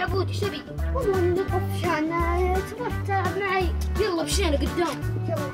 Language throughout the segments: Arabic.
يا عبود ايش تبي؟ والله نطف عشان تروح تلعب معي. يلا مشينا قدام. يلا.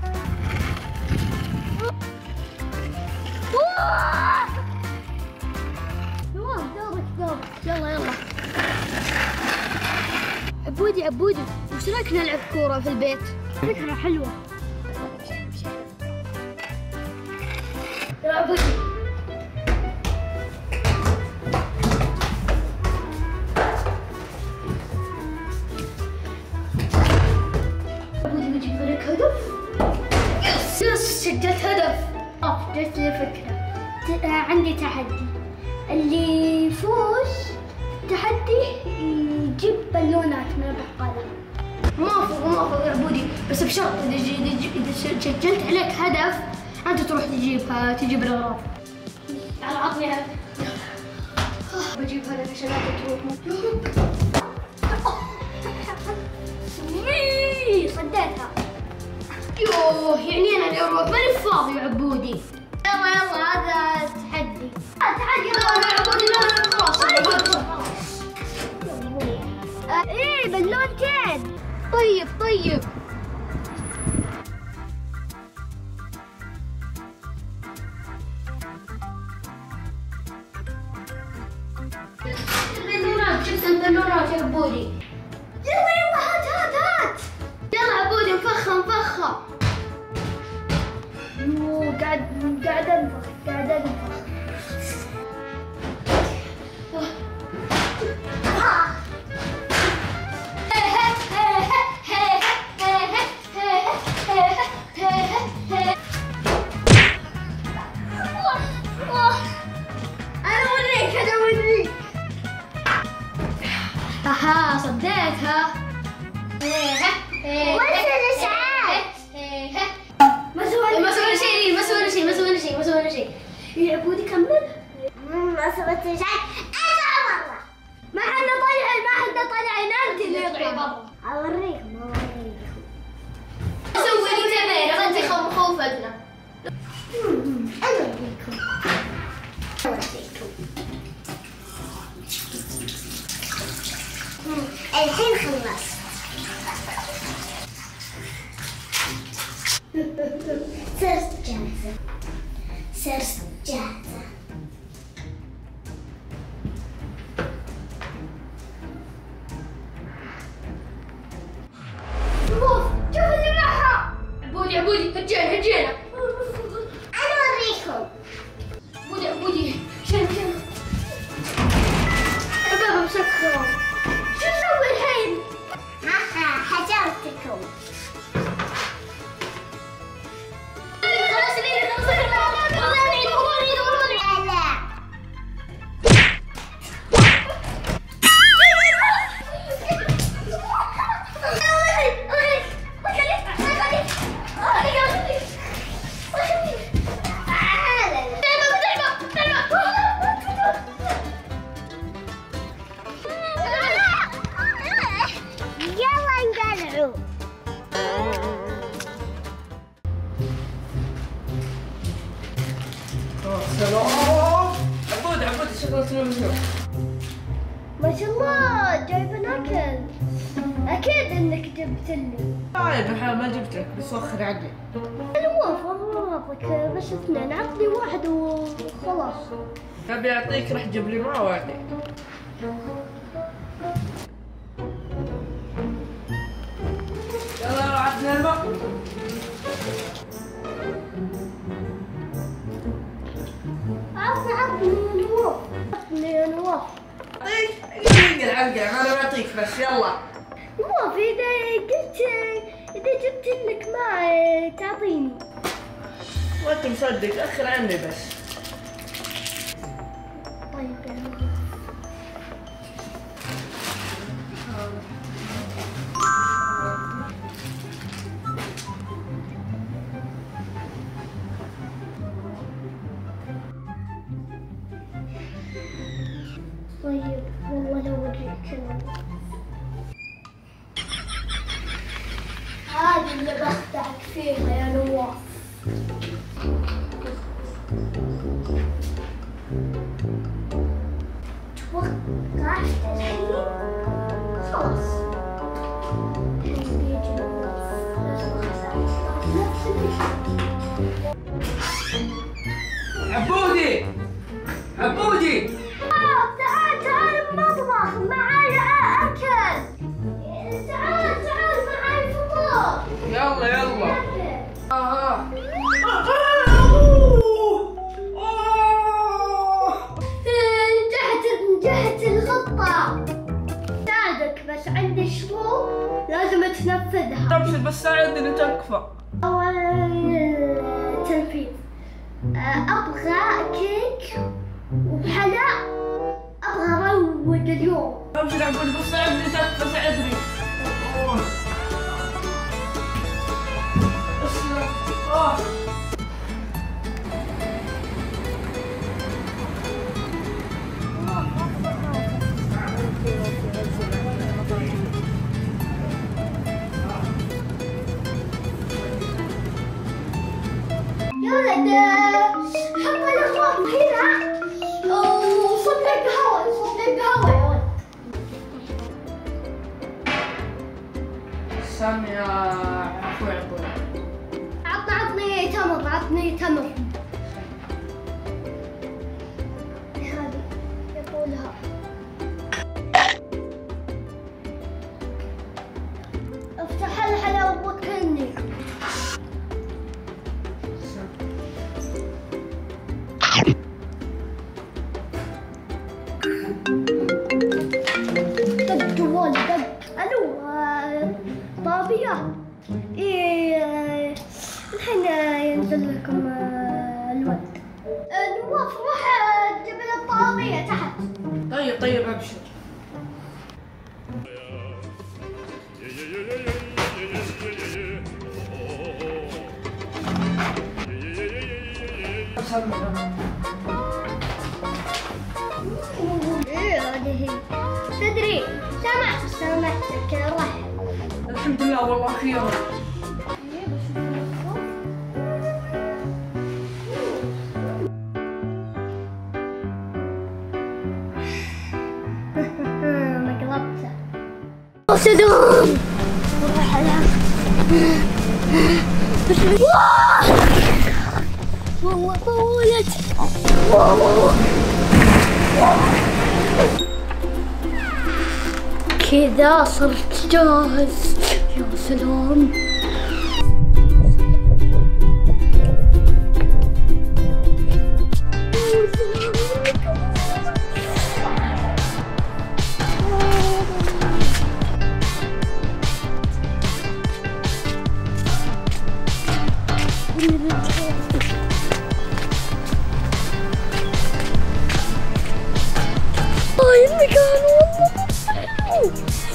نواف دورك. يلا. عبودي وش رايك نلعب كورة في البيت؟ فكرة حلوة. يلا عبودي. بجيب لك هدف. يس سجلت هدف. جت لي فكرة. عندي تحدي، اللي يفوز تحدي يجيب بالونات من البقالة. موافق يا عبودي، بس بشرط إذا سجلت عليك هدف أنت تروح تجيب الأغراض. تعال عطني هدف. بجيب هدف عشان لا تروح. صديتها. يوه يعني أنا اللي أروح ماني فاضي يا عبودي. يلا هذا تحدي. تعال يلا يا عبودي. لا خلاص. ايه بالونتين. طيب. البالونات، شفت البالونات يا عبودي؟ يلا هات. يلا عبودي نفخم. يو قاعد انفخ. اها صديتها. وش الإشعاع؟ ما سوينا شيء. يا عبودي كمل. ما سويت إشعاع. مرة. ما حد طلع انت اللي يطلع برا. اوريكم. سوي لي تمرين انت خوفتنا. اوريكم. الحين خلصت. صرت جاهزة. شوف اللي معها. عبودي هجينا. أنا أوريكم. عبودي شيل الباب مسكر. شو نسوي الحين؟ حجرتكم. سلام. عبود شغلت له. ما شاء الله جايبه أكل. أكيد إنك جبت لي. طيب ما جبتك بس وخر عني. موافق بس اثنين، عطني واحد وخلاص. ابي اعطيك راح جيب لي معه واعطيك. يلا عطنا الماء. عطني نواف. اعطيك العلقة انا بعطيك بس يلا. نواف إذا جبت لك ماء تعطيني. ما انت مصدق اخر عني بس. طيب يا نواف. طيب والله لو اوريك هذه اللي بخدعك فيها يا نواف. توقعت الحين عبودي عبودي تعال المطبخ معاي اكل. تعال معاي فطور. يلا نجحت الخطة. ساعدك بس عندي شروط لازم تنفذها. تبشر بس ساعدني تكفى. أول تنفيذ أبغى كيك وحلا. أبغى أروق اليوم. تبشر عبودي بس ساعدني تكفى ساعدني. يا ولد حط الأخوات هنا وصب قهوة يا ولد. سامي يا اخوي عبودي. عطني تمر. هذه يقولها. افتح الحلا وبكني. دق جوالي دق. الو طابية. ايه الحين ينزل لكم الولد. نواف روح جيب لي الطابية تحت. طيب ابشر. ايه هذه هي. تدري سمعتك روح. الحمد لله والله اخيرا. مقلبته. صدام روح العب. والله طولت. كذا صرت جاهز. يا سلام. المكان والله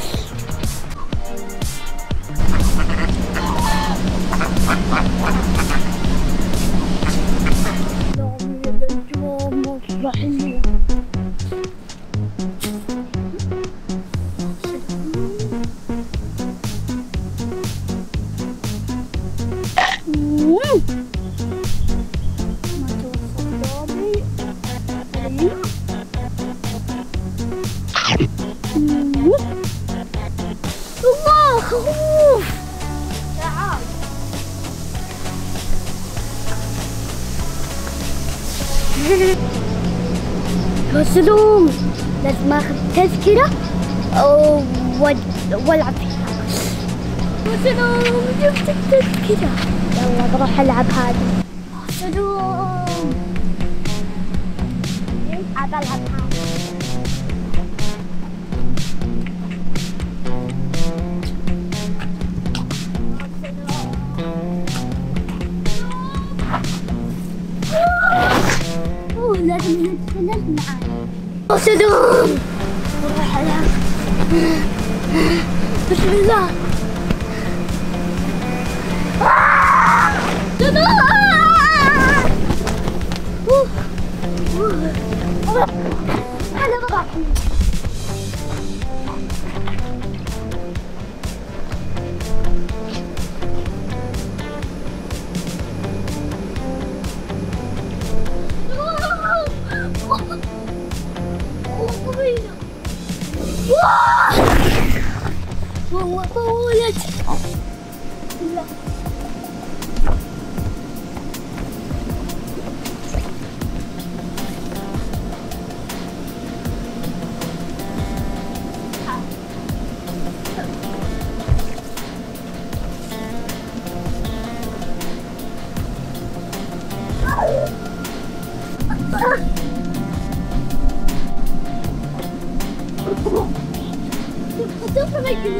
رحيم. الله خوف. تعال. يا سلام لازم اخذ تذكرة والعب فيها. يا سلام جبت التذكرة. يلا بروح العب هذه. يا سلام العب هذه. لازم نتكلم معاه. يا سلام روح العب. بسم الله. أنا بضعف. والله طولت. رجلي.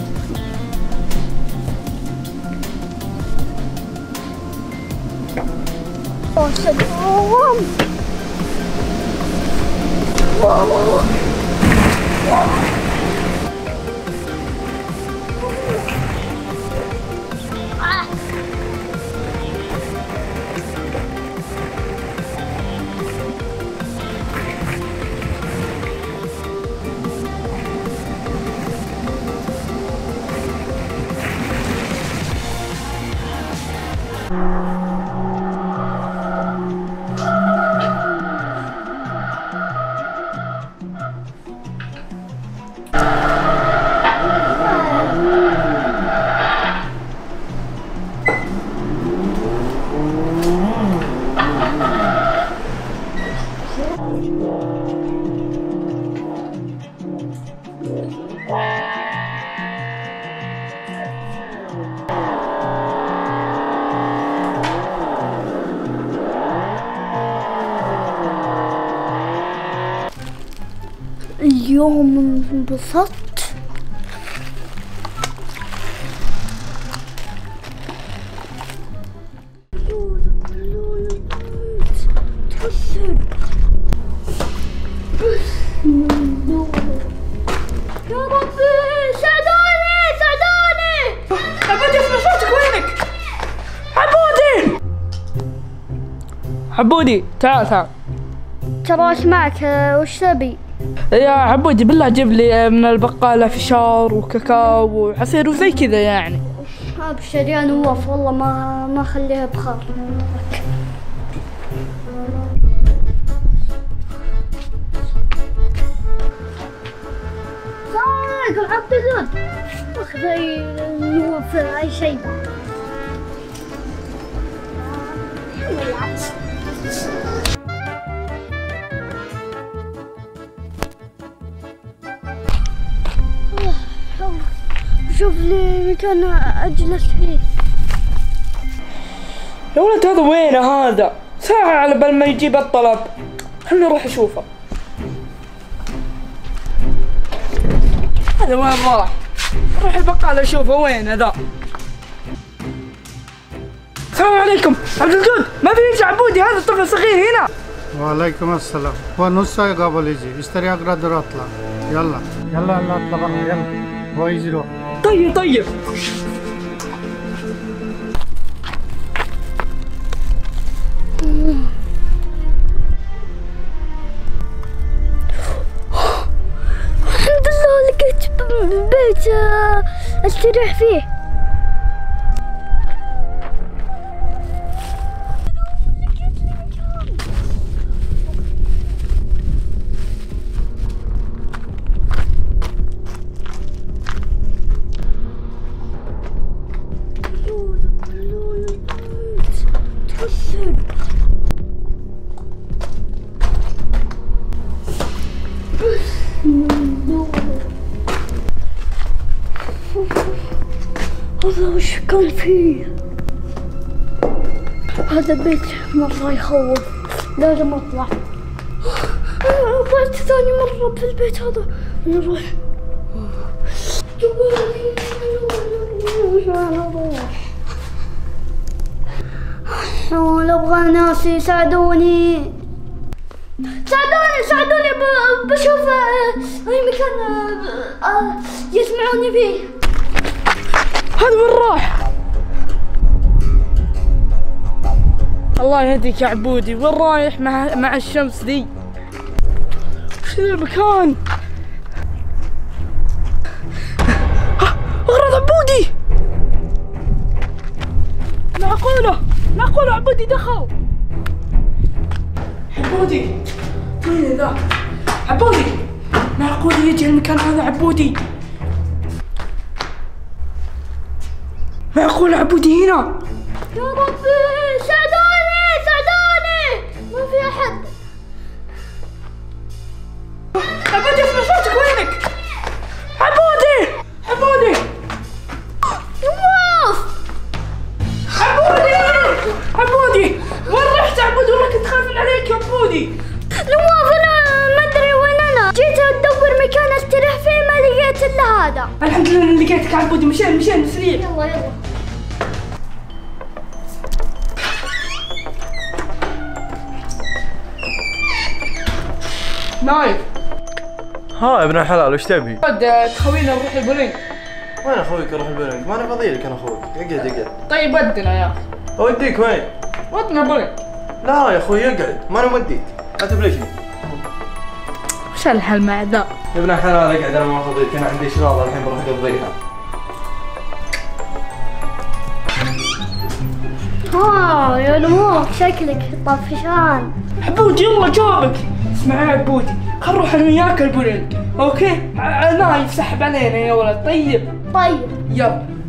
اليوم انبسطت. يا ربي ساعدوني ساعدوني. عبودي اسمع صوتك، وينك؟ عبودي عبودي تعال تعال. ترى ايش معك؟ وش تبي؟ يا عبودي بالله جيب لي من البقالة فشار وكاكاو وعصير وزي كذا يعني. ابشر يا نواف والله ما اخليها بخاطر. صايق عبد الزود اخذ نواف اي شيء. شوف لي مكان اجلس فيه. يا ولد هذا وينه؟ هذا ساعة على بال ما يجيب الطلب. خلنا نروح نشوفه. هذا وين راح؟ روح البقالة اشوفه وين هذا. السلام عليكم عبد الجود، ما في يجي عبودي هذا الطفل الصغير هنا. وعليكم السلام. هو نص ساعة قبل يجي اشتري اقدر اطلع. يلا يلا يلا اطلع برا يلا. هو يجي روح. طيب طيب. الحمد لله لقيت بيت استريح فيه. هذا وش كان فيه؟ هذا بيت مرة يخوف، لازم اطلع. طلعت ثاني مرة في البيت هذا. نروح. انا ابغى ناس يساعدوني. ساعدوني بشوف اي مكان يسمعوني فيه. هذا وين راح؟ الله يهديك يا عبودي، وين رايح مع الشمس ذي؟ وش ذا المكان؟ اغرض عبودي. معقولة عبودي دخل. عبودي وين ذا؟ عبودي معقولة يجي المكان هذا عبودي؟ معقول عبودي هنا؟ يا ربي ساعدوني ما في احد. عبودي اسمع صوتك، وينك؟ عبودي نواف عبودي وين رحت عبودي؟ والله كنت خايف عليك يا عبودي. نواف انا ما ادري وين انا. جيت ادور مكان استريح فيه ما لقيت الا هذا. لا. الحمد لله اني لقيتك عبودي. مشينا سريع. يلا يلا. نايف ها يا ابن الحلال وش تبي؟ تخوينا نروح البولينج. وين اخويك اروح البولينج؟ ما انا فاضي لك انا اخوك. اقعد. طيب ودنا يا اخي. اوديك وين؟ ودنا البولينج. لا يا اخوي اقعد، ما انا موديك. لا تبلشني. وش الحل مع ذا؟ يا ابن الحلال اقعد، انا ما فاضي لك، انا عندي شغل الحين بروح اقضيها. يا نموك شكلك طفشان. عبودي يلا جابك. اسمع يا عبودي، خل نروح انا وياك البولينج، اوكي؟ نايف سحب علينا يا ولد. طيب طيب يلا.